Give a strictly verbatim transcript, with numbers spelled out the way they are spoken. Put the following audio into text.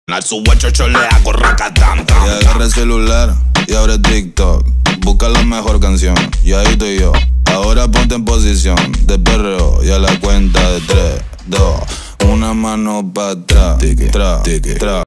Al su guachocho le hago racatán. Y agarra el celular y abre TikTok. Busca la mejor canción y ahí estoy yo. Ahora ponte en posición de perreo y a la cuenta de tres, dos, una mano para atrás, tra, tra.